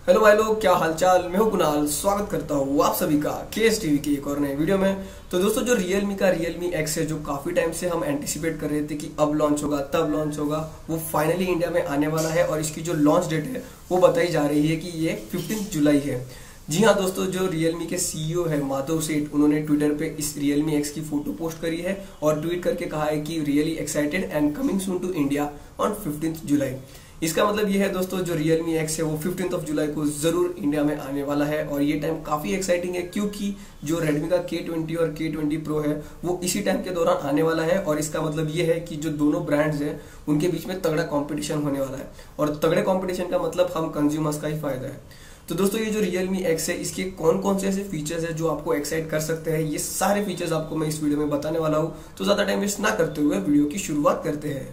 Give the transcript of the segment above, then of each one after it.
Hello भाई लोग, क्या हालचाल। मैं हूं कुणाल, स्वागत करता हूं आप सभी का केएस टीवी की एक और नए वीडियो में। तो दोस्तों, जो Realme का Realme X है, जो काफी टाइम से हम एंटिसिपेट कर रहे थे कि अब लॉन्च होगा तब लॉन्च होगा, वो फाइनली इंडिया में आने वाला है। और इसकी जो लॉन्च डेट है वो बताई जा रही है कि ये 15 जुलाई है। जी हाँ दोस्तों, जो Realme के CEO है माधव सेठ, उन्होंने ट्विटर पे इस Realme X की फोटो पोस्ट करी है और ट्वीट करके कहा है कि really excited and coming soon to India on 15 July. इसका मतलब ये है दोस्तों, जो Realme X है वो 15 जुलाई को जरूर इंडिया में आने वाला है। और ये टाइम काफी एक्साइटिंग है क्योंकि जो Redmi का K20 और K20 Pro है वो इसी टाइम के दौरान आने वाला है। और इसका मतलब ये है कि जो दोनों ब्रांड्स हैं उनके बीच में तगड़ा कंपटीशन होने वाला है। और तगड़े कंपटीशन का मतलब हम कंज्यूमर्स का ही फायदा है। तो दोस्तों, ये जो Realme X है, इसके कौन कौन से ऐसे फीचर्स है जो आपको एक्साइट कर सकते हैं, ये सारे फीचर्स आपको मैं इस वीडियो में बताने वाला हूँ। तो ज्यादा टाइम वेस्ट ना करते हुए वीडियो की शुरुआत करते हैं।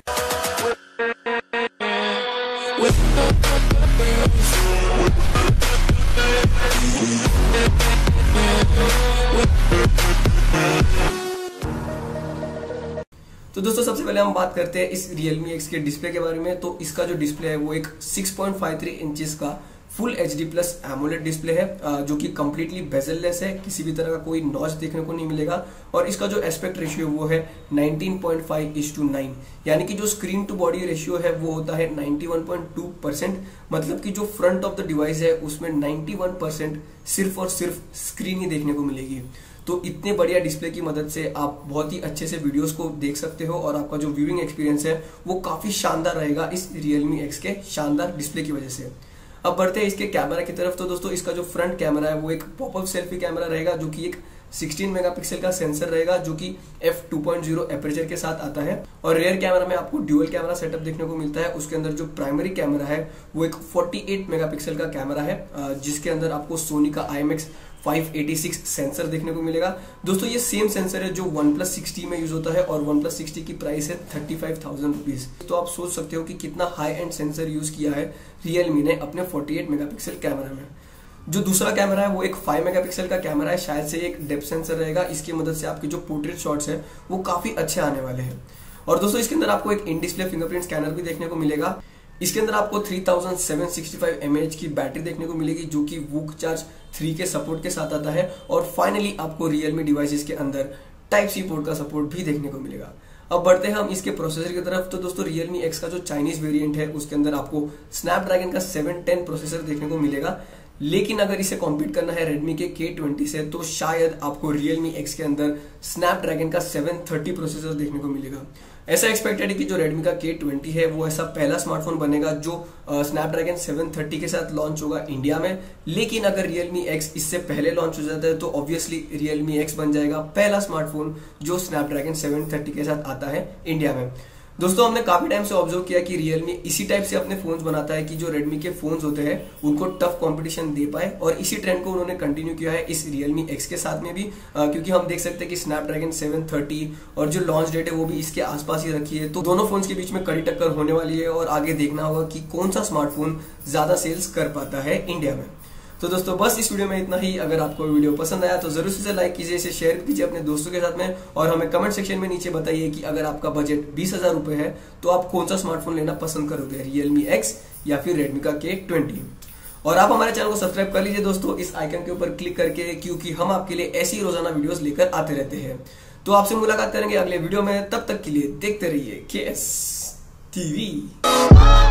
तो दोस्तों, सबसे पहले हम बात करते हैं इस Realme X के डिस्प्ले के बारे में। तो इसका जो डिस्प्ले है वो एक 6.53 इंचेस का full HD plus AMOLED display है, जो कि कंप्लीटली बेजललेस है। किसी भी तरह का कोई नॉच देखने को नहीं मिलेगा। और इसका जो एस्पेक्ट रेशियो वो है 19.5:9, यानी कि जो स्क्रीन टू बॉडी रेशियो है वो होता है 91.2%। मतलब कि जो फ्रंट ऑफ द डिवाइस है उसमें 91% सिर्फ और सिर्फ स्क्रीन ही देखने को मिलेगी। तो इतने बढ़िया डिस्प्ले की मदद से आप बहुत ही अच्छे से वीडियोस को देख सकते हो और आपका जो व्यूइंग एक्सपीरियंस है वो काफी शानदार रहेगा इस Realme X के शानदार डिस्प्ले की वजह से। अब बढ़ते हैं इसके कैमरा की तरफ। तो दोस्तों, इसका जो फ्रंट कैमरा है वो एक पॉपअप सेल्फी कैमरा रहेगा, जो कि एक 16 मेगापिक्सल का सेंसर रहेगा, जो कि f2.0 एपरेचर के साथ आता है। और रेयर कैमरा में आपको ड्यूअल कैमरा सेटअप देखने को मिलता है। उसके अंदर जो प्राइमरी कैमरा है वो एक 48 मेगापिक्सल का कैमरा है, जिसके अंदर आपको सोनी का IMX 586 सेंसर देखने को मिलेगा। दोस्तों, ये सेम सेंसर है जो OnePlus 60 में यूज होता है और OnePlus 60 की प्राइस है 35,000 रुपीज। तो आप सोच सकते हो कि कितना हाई एंड सेंसर यूज किया है Realme ने अपने 48 मेगापिक्सल कैमरा में। जो दूसरा कैमरा है वो एक 5 मेगापिक्सल का कैमरा है, शायद से एक डेप्थ सेंसर रहेगा। इसकी मदद से आपके जो पोर्ट्रेट शॉट्स है वो काफी अच्छे आने वाले हैं। और दोस्तों, इसके अंदर आपको एक इन डिस्प्ले फिंगरप्रिंट स्कैनर भी देखने को मिलेगा। इसके अंदर आपको 3765 mAh की बैटरी देखने को मिलेगी, जो कि वूक चार्ज 3 के सपोर्ट के साथ आता है। और फाइनली आपको Realme डिवाइसेस के अंदर Type-C पोर्ट का सपोर्ट भी देखने को मिलेगा। अब बढ़ते हैं हम इसके प्रोसेसर की तरफ। तो दोस्तों, Realme X का जो चाइनीज वेरिएंट है उसके अंदर आपको स्नैपड्रैगन का 710 प्रोसेसर देखने को मिलेगा। लेकिन अगर इसे कॉम्पीट करना है Redmi के K20 से तो शायद आपको Realme X के अंदर स्नैपड्रैगन का 730 प्रोसेसर देखने को मिलेगा। ऐसा एक्सपेक्टेड है कि जो Redmi का K20 है वो ऐसा पहला स्मार्टफोन बनेगा जो स्नैपड्रैगन 730 के साथ लॉन्च होगा इंडिया में। लेकिन अगर Realme X इससे पहले लॉन्च हो जाता है तो ऑब्वियसली Realme X बन जाएगा पहला स्मार्टफोन जो स्नैपड्रैगन 730 के साथ आता है इंडिया में। दोस्तों, हमने काफी टाइम से ऑब्जर्व किया कि Realme इसी टाइप से अपने फोन्स बनाता है कि जो Redmi के फोन्स होते हैं उनको टफ कंपटीशन दे पाए। और इसी ट्रेंड को उन्होंने कंटिन्यू किया है इस Realme X के साथ में भी, क्योंकि हम देख सकते हैं कि स्नैपड्रैगन 730 और जो लॉन्च डेट है वो भी इसके आसपास ही रखी है। तो दोनों फोन्स के बीच में कड़ी टक्कर होने वाली है और आगे देखना होगा कि कौन सा स्मार्टफोन ज्यादा सेल्स कर पाता है इंडिया में। तो दोस्तों, बस इस वीडियो में इतना ही। अगर आपको वीडियो पसंद आया तो जरूर से लाइक कीजिए, इसे शेयर कीजिए अपने दोस्तों के साथ में। और हमें कमेंट सेक्शन में नीचे बताइए कि अगर आपका बजट 20,000 रुपए है तो आप कौन सा स्मार्टफोन लेना पसंद करोगे, Realme X या फिर Redmi का K20। और आप हमारे चैनल को सब्सक्राइब कर लीजिए दोस्तों इस आइकन के ऊपर क्लिक करके, क्योंकि हम आपके लिए ऐसी रोजाना वीडियोस लेकर आते रहते हैं। तो आपसे मुलाकात करेंगे अगले वीडियो में, तब तक के लिए देखते रहिए KS TV।